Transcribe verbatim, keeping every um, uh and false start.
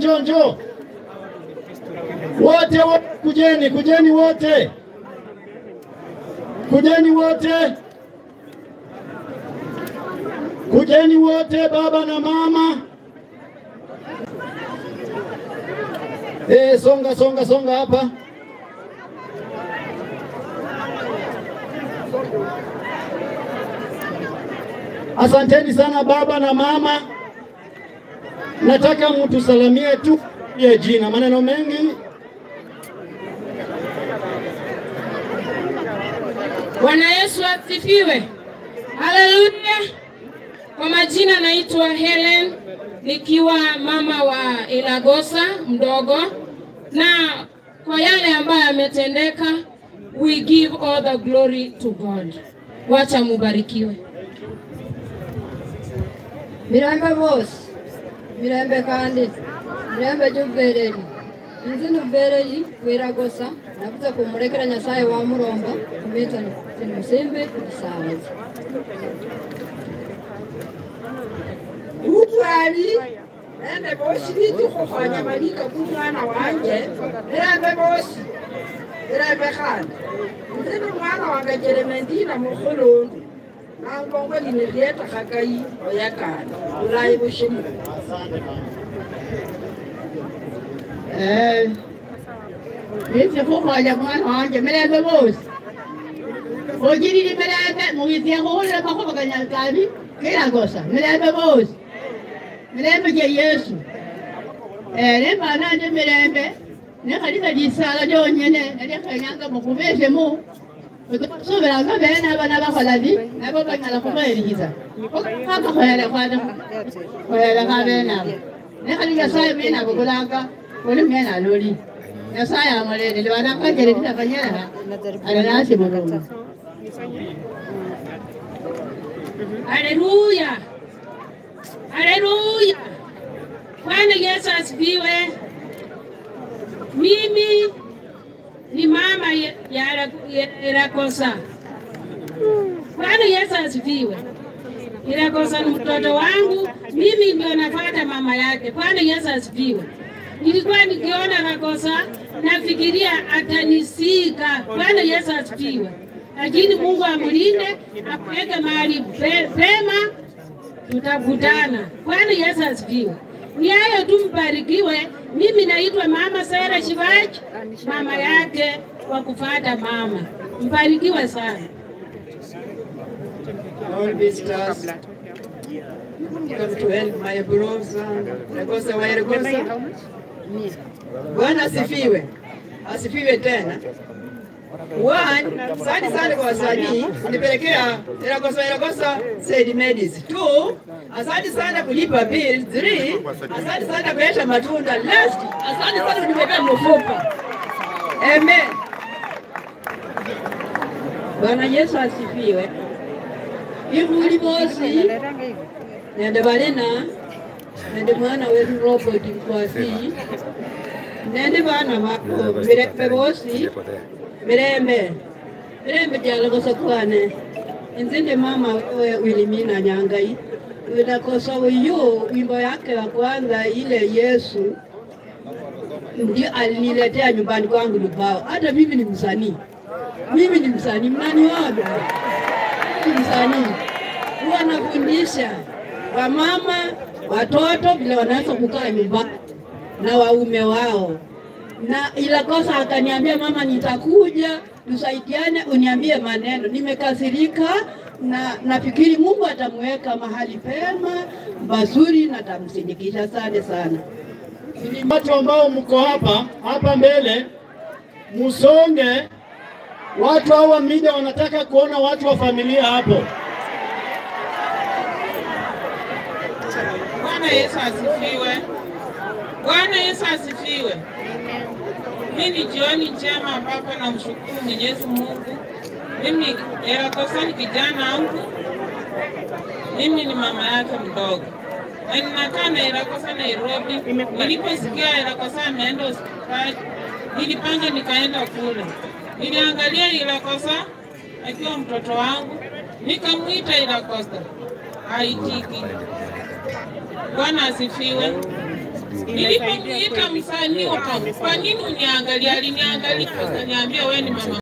njoo njoo. Wote kujeni, kujeni wote. Kujeni wote. Kujeni wote, baba na mama. Eh, songa songa songa hapa. Asanteni sana baba na mama. Nataka mtu salamie tu ya jina, maneno mengi. Bwana Yesu asifiwe. Haleluya. Kwa majina naitwa Helen, nikiwa mama wa Ilagosa mdogo, na kwa yale ambayo yametendeka, we give all the glory to God. Wacha mubarikiwe. Mirembe boss, mirembe kandi, mirembe jubereri. Nzi nubereri Ilagosa, nakuza kumurekera Nyasaye wa Muromba, kumeta nimusembe sawa. Utwali ende bosi bitu kufanya malika kumwana wanje ende bosi ende khandi ndino mwana wanga Jeremendina mukhulundu nangongo linileta khakai oyakana ulayi bushimu. Eh Nisi kufanya mwana wanje mirembe bosi ojiri mirembe mugitia kuhulira makoba kanyakani Ilagosa mirembe bosi mirembe je Yesu. Eh lema nande mirembe ne khalika disala jonyene ne khanyanga mukubeshe mu sobera ngabena bana bakhalabi nabo banyala kubayiriza kaka khayala kwada khayala kabena ne khalika saye bena bugulanga oli mena loli na saye amalele le bana kajere tinafanyana ala nasi murumu. Haleluya. Haleluya. Bwana Yesu asifiwe. Mimi ni mama ya Ilagosa. Bwana Yesu asifiwe. Ilagosa ni mtoto wangu, mimi ndio nafuata mama yake. Bwana Yesu asifiwe. Nilikuwa nikiona Ilagosa nafikiria atanisika. Bwana Yesu asifiwe. Lakini Mungu amulinde, apeleke mahali pema, tutakutana. Bwana Yesu asifiwe. Ni hayo tu, mbarikiwe. Mimi naitwa Mama Sara Shivaji, mama yake wa kufuata mama. Mbarikiwe sana. All visitors, come to help my bros, Ilagosa wa Ilagosa. Bwana asifiwe. Asifiwe tena. One, asante sana kwa wasanii, nipelekea Ilagosa Ilagosa said medicine. Two, asante sana kulipa bill. Three, asante sana kuesha matunda. Last, asante sana kuniweka mfupa. Amen. Bwana Yesu asifiwe. Ibuli bosi, nende balena, nende mwana wetu Robert Mkwasi, nende bana bako, mirembe bosi, mirembe, mirembe Ilagosa kwane, nzinde mama Wilimina Nyangai, Ilagosa uyu, wimbo yake wa kwanza ile Yesu, ndio aliniletea nyumbani kwangu lubao. Hata mimi ni msanii, mimi ni msanii, mnani wabi? Msanii huwa nafundisha wamama, watoto vile wanaweza kukaa nyumbani na waume wao. Na Ilagosa akaniambia, mama nitakuja tusaidiane, uniambie maneno. Nimekasirika na nafikiri Mungu atamweka mahali pema mazuri na tamsindikisha sana sana. Watu ambao mko hapa hapa mbele musonge. Watu hawa media wanataka kuona watu wa familia hapo. Bwana Yesu asifiwe. Bwana Yesu asifiwe. Mimi ni jioni njema ambapo namshukuru Mwenyezi Mungu. Mimi Ilagosa ni kijana wangu. Mimi ni mama yake mdogo. Na ninakaa na Ilagosa Nairobi. Niliposikia Ilagosa ameenda hospitali, nilipanga nikaenda kule. Niliangalia Ilagosa akiwa mtoto wangu, nikamuita Ilagosa. Haitiki. Bwana asifiwe. Nilipomuita msanii wangu, kwa nini uniangalia? Aliniangalia akaniambia wewe ni mama